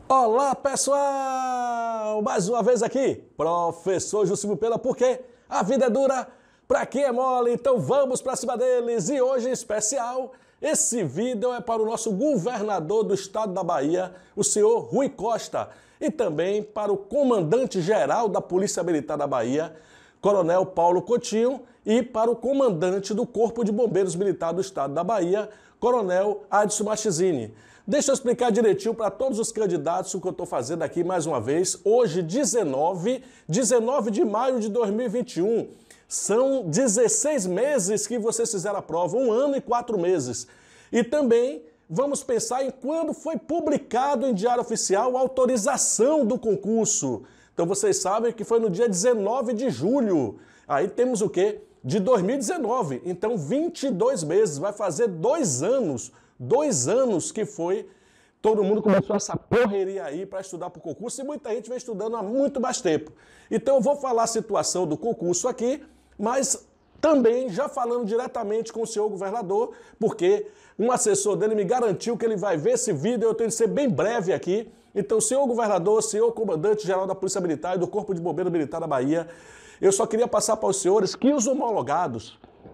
Olá, pessoal! Mais uma vez aqui, professor Juscelino Pena, porque a vida é dura para quem é mole, então vamos para cima deles. E hoje, em especial, esse vídeo é para o nosso governador do estado da Bahia, o senhor Rui Costa, e também para o comandante-geral da Polícia Militar da Bahia, Coronel Paulo Coutinho, e para o comandante do Corpo de Bombeiros Militar do estado da Bahia, Coronel Adson Machizini. Deixa eu explicar direitinho para todos os candidatos o que eu estou fazendo aqui mais uma vez. Hoje, 19 de maio de 2021. São 16 meses que vocês fizeram a prova, 1 ano e 4 meses. E também vamos pensar em quando foi publicado em Diário Oficial a autorização do concurso. Então vocês sabem que foi no dia 19 de julho. Aí temos o quê? De 2019. Então 22 meses, vai fazer 2 anos. 2 anos que foi, todo mundo começou essa correria aí para estudar para o concurso e muita gente vem estudando há muito mais tempo. Então eu vou falar a situação do concurso aqui, mas também já falando diretamente com o senhor governador, porque um assessor dele me garantiu que ele vai ver esse vídeo, eu tenho que ser bem breve aqui. Então, senhor governador, senhor comandante-geral da Polícia Militar e do Corpo de Bombeiros Militar da Bahia, eu só queria passar para os senhores que os homologados,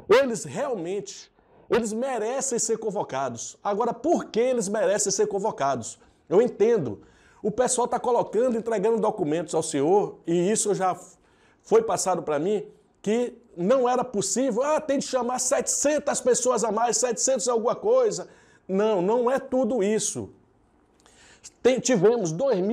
eles merecem ser convocados. Agora, por que eles merecem ser convocados? Eu entendo. O pessoal está colocando, entregando documentos ao senhor, e isso já foi passado para mim, que não era possível. Tem de chamar 700 pessoas a mais, 700 alguma coisa. Não, não é tudo isso. Tivemos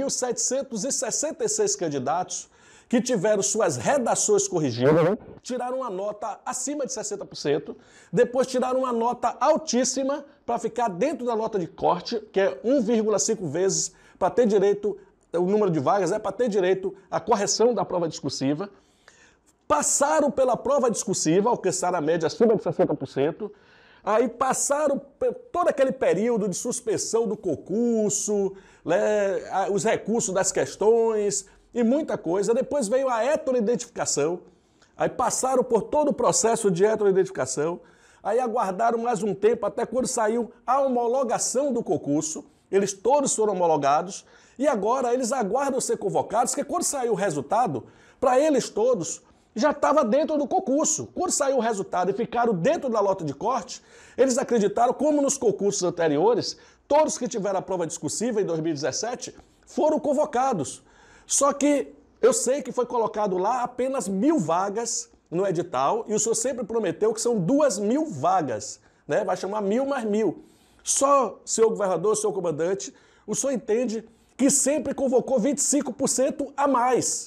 2.766 candidatos que tiveram suas redações corrigidas, tiraram uma nota acima de 60%, depois tiraram uma nota altíssima para ficar dentro da nota de corte, que é 1,5 vezes para ter direito, o número de vagas para ter direito à correção da prova discursiva. Passaram pela prova discursiva, alcançaram a média acima de 60%, aí passaram todo aquele período de suspensão do concurso, os recursos das questões e muita coisa. Depois veio a heteroidentificação, aí passaram por todo o processo de heteroidentificação, aí aguardaram mais um tempo até quando saiu a homologação do concurso, eles todos foram homologados, e agora eles aguardam ser convocados, porque quando saiu o resultado, para eles todos, já estava dentro do concurso. Quando saiu o resultado e ficaram dentro da nota de corte, eles acreditaram, como nos concursos anteriores, todos que tiveram a prova discursiva em 2017 foram convocados. Só que eu sei que foi colocado lá apenas 1.000 vagas no edital, e o senhor sempre prometeu que são 2.000 vagas, né? Vai chamar 1.000 mais 1.000. Só, senhor governador, senhor comandante, o senhor entende que sempre convocou 25% a mais.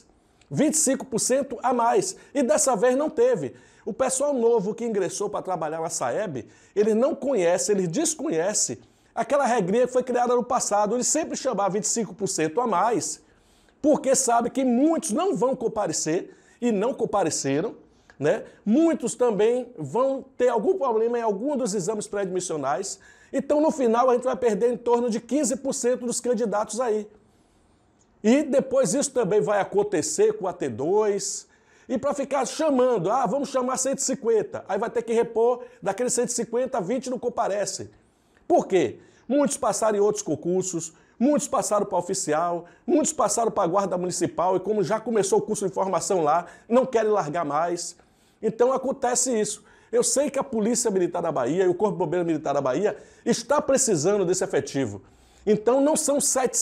25% a mais. E dessa vez não teve. O pessoal novo que ingressou para trabalhar na SAEB, ele não conhece, ele desconhece aquela regrinha que foi criada no passado. Ele sempre chamava 25% a mais, porque sabe que muitos não vão comparecer e não compareceram, né? Muitos também vão ter algum problema em algum dos exames pré-admissionais. Então, no final, a gente vai perder em torno de 15% dos candidatos aí. E depois isso também vai acontecer com a T2. E para ficar chamando, vamos chamar 150. Aí vai ter que repor, daqueles 150, 20 não comparecem. Por quê? Muitos passaram em outros concursos, muitos passaram para oficial, muitos passaram para a Guarda Municipal e como já começou o curso de formação lá, não querem largar mais. Então acontece isso. Eu sei que a Polícia Militar da Bahia e o Corpo de Bombeiros Militar da Bahia está precisando desse efetivo. Então não são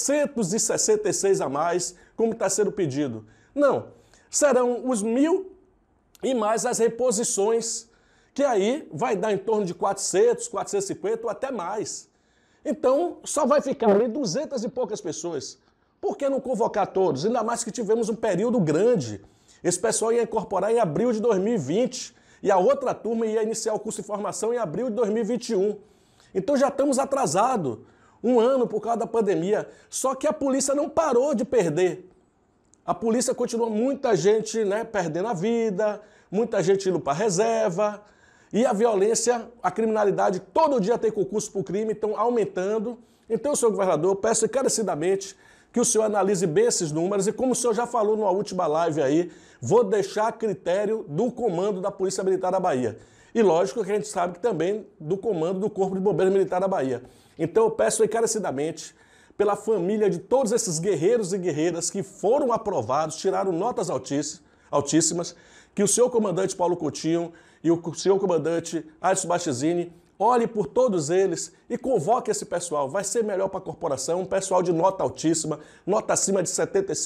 766 a mais, como está sendo pedido. Não, serão os 1.000 e mais as reposições, que aí vai dar em torno de 400, 450 ou até mais. Então só vai ficar ali 200 e poucas pessoas. Por que não convocar todos? Ainda mais que tivemos um período grande. Esse pessoal ia incorporar em abril de 2020 e a outra turma ia iniciar o curso de formação em abril de 2021. Então já estamos atrasados. 1 ano por causa da pandemia. Só que a polícia não parou de perder. A polícia continua, muita gente, né, perdendo a vida, muita gente indo para a reserva. E a violência, a criminalidade, todo dia tem concurso por crime, estão aumentando. Então, senhor governador, eu peço encarecidamente que o senhor analise bem esses números. E como o senhor já falou numa última live aí, vou deixar a critério do comando da Polícia Militar da Bahia. E lógico que a gente sabe que também do comando do Corpo de Bombeiros Militar da Bahia. Então eu peço encarecidamente pela família de todos esses guerreiros e guerreiras que foram aprovados, tiraram notas altíssimas, que o senhor comandante Paulo Coutinho e o senhor comandante Adson Battistini olhe por todos eles e convoque esse pessoal. Vai ser melhor para a corporação, um pessoal de nota altíssima, nota acima de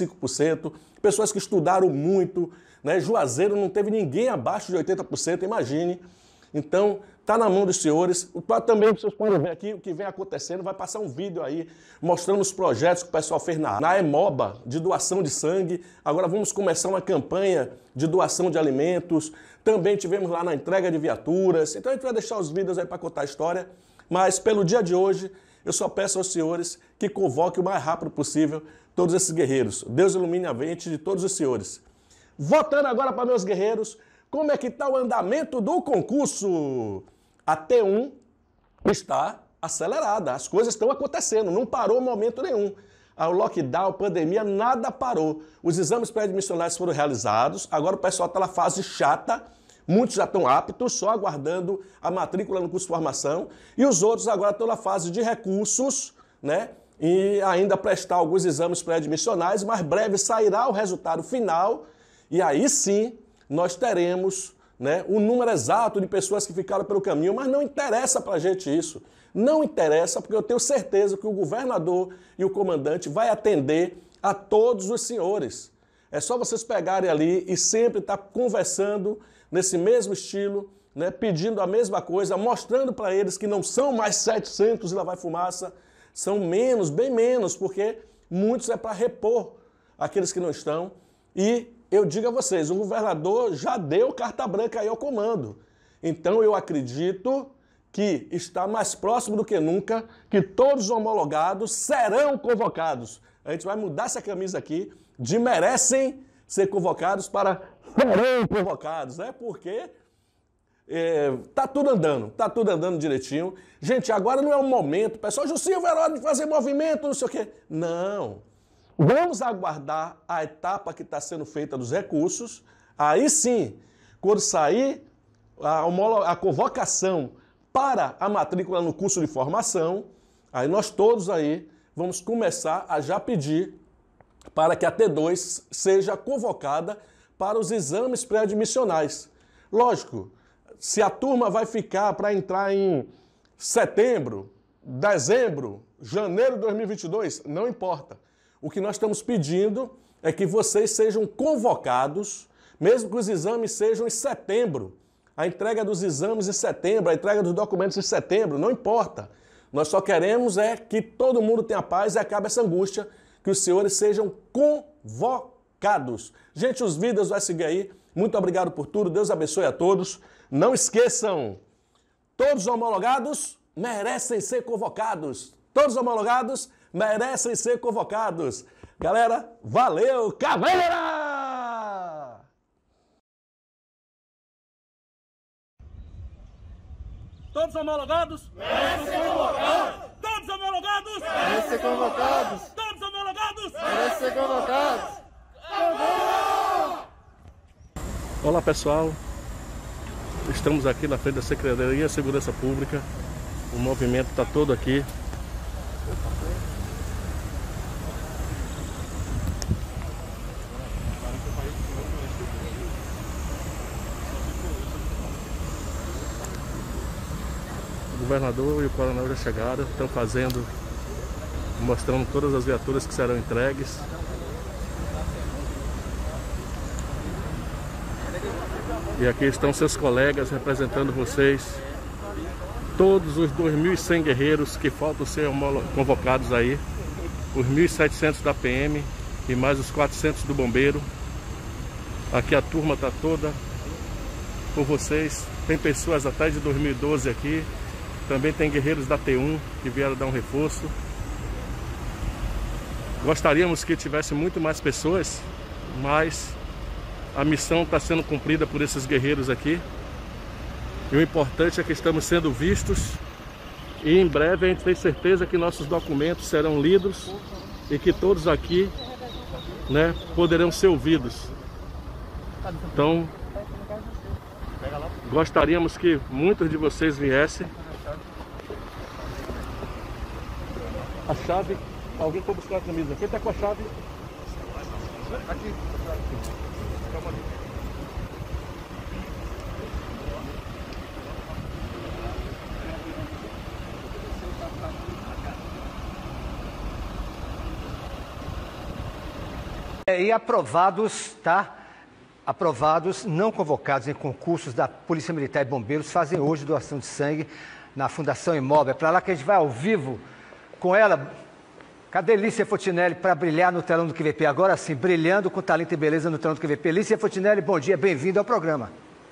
75%, pessoas que estudaram muito, né? Juazeiro não teve ninguém abaixo de 80%, imagine. Então, está na mão dos senhores. Também vocês podem ver aqui o que vem acontecendo. Vai passar um vídeo aí mostrando os projetos que o pessoal fez na Hemoba, de doação de sangue. Agora vamos começar uma campanha de doação de alimentos. Também tivemos lá na entrega de viaturas. Então a gente vai deixar os vídeos aí para contar a história. Mas pelo dia de hoje, eu só peço aos senhores que convoquem o mais rápido possível todos esses guerreiros. Deus ilumine a mente de todos os senhores. Voltando agora para meus guerreiros, como é que está o andamento do concurso? A T1 está acelerada, as coisas estão acontecendo, não parou momento nenhum. O lockdown, a pandemia, nada parou. Os exames pré-admissionais foram realizados, agora o pessoal está na fase chata, muitos já estão aptos, só aguardando a matrícula no curso de formação, e os outros agora estão na fase de recursos, né? E ainda prestar alguns exames pré-admissionais, mas breve sairá o resultado final, e aí sim nós teremos, né, o número exato de pessoas que ficaram pelo caminho, mas não interessa para a gente isso. Não interessa, porque eu tenho certeza que o governador e o comandante vai atender a todos os senhores. É só vocês pegarem ali e sempre estar conversando nesse mesmo estilo, né, pedindo a mesma coisa, mostrando para eles que não são mais 700 e lá vai fumaça, são menos, bem menos, porque muitos é para repor aqueles que não estão. E eu digo a vocês, o governador já deu carta branca aí ao comando. Então eu acredito que está mais próximo do que nunca, que todos os homologados serão convocados. A gente vai mudar essa camisa aqui de merecem ser convocados para serão convocados, né? Porque tá tudo andando direitinho. Gente, agora não é o momento, pessoal, Juscelio, é hora de fazer movimento, não sei o quê. Não. Vamos aguardar a etapa que está sendo feita dos recursos. Aí sim, quando sair a convocação para a matrícula no curso de formação, aí nós todos aí vamos começar a já pedir para que a T2 seja convocada para os exames pré-admissionais. Lógico, se a turma vai ficar para entrar em setembro, dezembro, janeiro de 2022, não importa. O que nós estamos pedindo é que vocês sejam convocados, mesmo que os exames sejam em setembro. A entrega dos exames em setembro, a entrega dos documentos em setembro, não importa. Nós só queremos é que todo mundo tenha paz e acabe essa angústia, que os senhores sejam convocados. Gente, os vídeos vai seguir aí. Muito obrigado por tudo. Deus abençoe a todos. Não esqueçam, todos os homologados merecem ser convocados. Todos os homologados merecem ser convocados. Galera, valeu, caveira! Todos homologados merecem ser convocados. Todos homologados merecem ser convocados. Todos homologados Merecem ser convocados. Olá, pessoal. Estamos aqui na frente da Secretaria de Segurança Pública. O movimento está todo aqui. O governador e o coronel já chegaram, estão mostrando todas as viaturas que serão entregues. E aqui estão seus colegas representando vocês, todos os 2.100 guerreiros que faltam ser convocados aí, os 1.700 da PM e mais os 400 do bombeiro. Aqui a turma está toda por vocês, tem pessoas até de 2012 aqui, também tem guerreiros da T1 que vieram dar um reforço. Gostaríamos que tivesse muito mais pessoas, mas a missão está sendo cumprida por esses guerreiros aqui. E o importante é que estamos sendo vistos. E em breve a gente tem certeza que nossos documentos serão lidos e que todos aqui, né, poderão ser ouvidos. Então, gostaríamos que muitos de vocês viessem. A chave Alguém foi buscar a camisa. Quem tá com a chave? Aqui. Calma ali. E aprovados, tá? Aprovados, não convocados em concursos da Polícia Militar e Bombeiros, fazem hoje doação de sangue na Fundação Imóvel. É para lá que a gente vai ao vivo com ela. Cadê Lícia Fontinelli para brilhar no telão do QVP? Agora sim, brilhando com talento e beleza no telão do QVP. Lícia Fontinelli, bom dia, bem-vindo ao programa.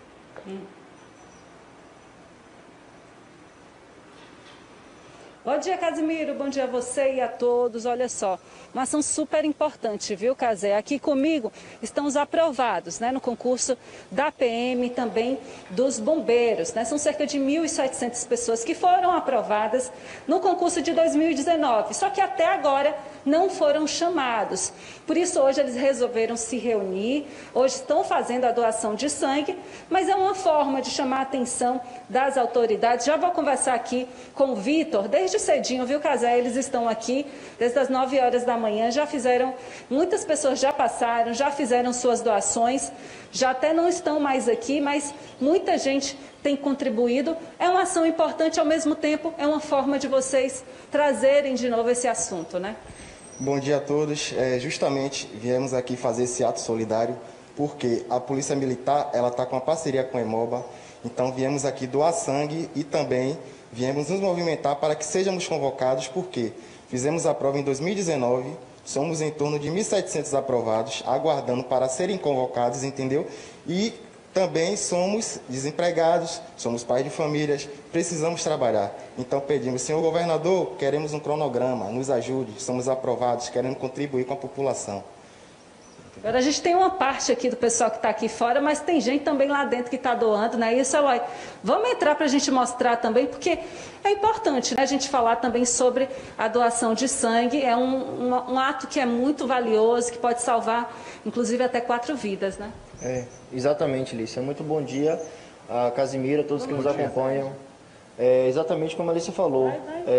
Bom dia, Casimiro. Bom dia a você e a todos. Olha só, uma ação super importante, viu, Casé? Aqui comigo estão os aprovados, né, no concurso da PM e também dos bombeiros, né? São cerca de 1.700 pessoas que foram aprovadas no concurso de 2019, só que até agora não foram chamados. Por isso, hoje eles resolveram se reunir, hoje estão fazendo a doação de sangue, mas é uma forma de chamar a atenção das autoridades. Já vou conversar aqui com o Vitor, desde cedinho, viu, Casé? Eles estão aqui desde as 9 horas da manhã, já fizeram, muitas pessoas já passaram, já fizeram suas doações, já até não estão mais aqui, mas muita gente tem contribuído. É uma ação importante, ao mesmo tempo, é uma forma de vocês trazerem de novo esse assunto, né? Bom dia a todos. Justamente viemos aqui fazer esse ato solidário porque a Polícia Militar ela está com uma parceria com a Emoba, então viemos aqui doar sangue e também viemos nos movimentar para que sejamos convocados, porque fizemos a prova em 2019, somos em torno de 1.700 aprovados, aguardando para serem convocados, entendeu? E também somos desempregados, somos pais de famílias, precisamos trabalhar. Então pedimos, senhor governador, queremos um cronograma, nos ajude, somos aprovados, queremos contribuir com a população. Agora a gente tem uma parte aqui do pessoal que está aqui fora, mas tem gente também lá dentro que está doando, né? Isso, Eloy, vamos entrar para a gente mostrar também, porque é importante, né, a gente falar também sobre a doação de sangue. É um ato que é muito valioso, que pode salvar, inclusive, até 4 vidas, né? Exatamente, Lícia. Muito bom dia a Casimiro, a todos que nos acompanham. Exatamente como a Lícia falou,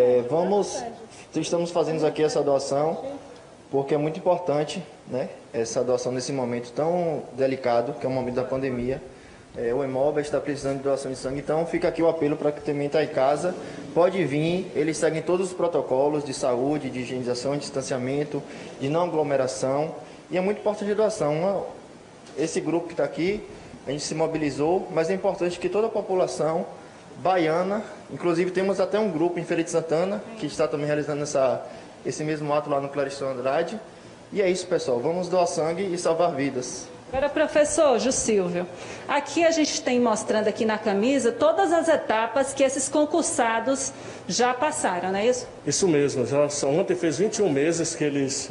estamos fazendo aqui essa doação porque é muito importante, né, essa doação nesse momento tão delicado, que é o momento da pandemia. O Imóvel está precisando de doação de sangue, então fica aqui o apelo para que também está em casa, pode vir, eles seguem todos os protocolos de saúde, de higienização, de distanciamento, de não aglomeração, e é muito importante a doação. Esse grupo que está aqui, a gente se mobilizou, mas é importante que toda a população baiana, inclusive temos até um grupo em Feira de Santana, que está também realizando esse mesmo ato lá no Clariston Andrade. E é isso, pessoal, vamos doar sangue e salvar vidas. Agora, professor Jussilvio, aqui a gente tem mostrando aqui na camisa todas as etapas que esses concursados já passaram, não é isso? Isso mesmo, ontem fez 21 meses que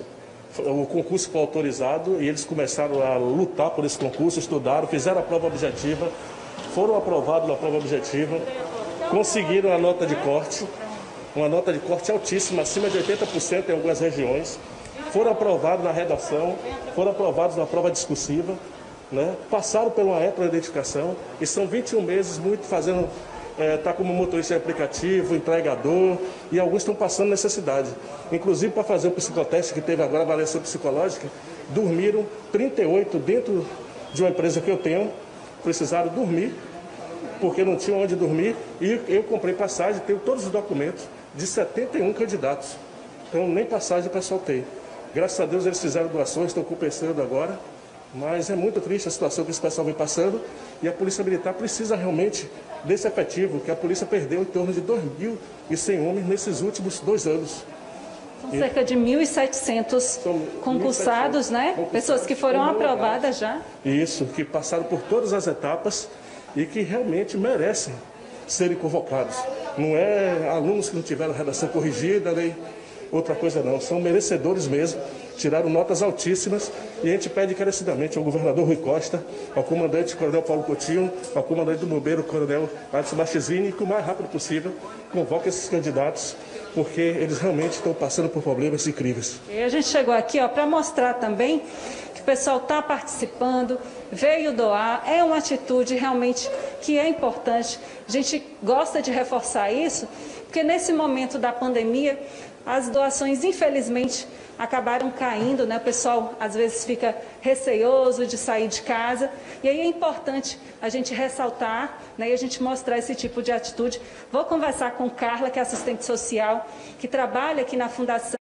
o concurso foi autorizado e eles começaram a lutar por esse concurso, estudaram, fizeram a prova objetiva, foram aprovados na prova objetiva, conseguiram a nota de corte, uma nota de corte altíssima, acima de 80% em algumas regiões, foram aprovados na redação, foram aprovados na prova discursiva, né? Passaram por uma identificação e são 21 meses muito fazendo, tá como motorista de aplicativo, entregador, e alguns estão passando necessidade. Inclusive, para fazer o psicoteste que teve agora, a avaliação psicológica, dormiram 38 dentro de uma empresa que eu tenho, precisaram dormir, porque não tinham onde dormir, e eu comprei passagem, tenho todos os documentos de 71 candidatos. Então, nem passagem o pessoal tem. Graças a Deus eles fizeram doações, estão compensando agora, mas é muito triste a situação que esse pessoal vem passando, e a Polícia Militar precisa realmente desse efetivo, que a polícia perdeu em torno de 2.100 homens nesses últimos 2 anos. São cerca de 1.700 concursados, né? Pessoas que foram aprovadas já. Isso, que passaram por todas as etapas e que realmente merecem serem convocados. Não é alunos que não tiveram redação corrigida, nem outra coisa não. São merecedores mesmo, tiraram notas altíssimas, e a gente pede encarecidamente ao governador Rui Costa, ao comandante Coronel Paulo Coutinho, ao comandante do bombeiro Coronel Adson Marchesini, que o mais rápido possível convoque esses candidatos, porque eles realmente estão passando por problemas incríveis. E a gente chegou aqui para mostrar também que o pessoal está participando, veio doar, é uma atitude realmente que é importante. A gente gosta de reforçar isso, porque nesse momento da pandemia, as doações, infelizmente, acabaram caindo, né? O pessoal, às vezes, fica receoso de sair de casa. E aí é importante a gente ressaltar, né? E a gente mostrar esse tipo de atitude. Vou conversar com Carla, que é assistente social, que trabalha aqui na Fundação.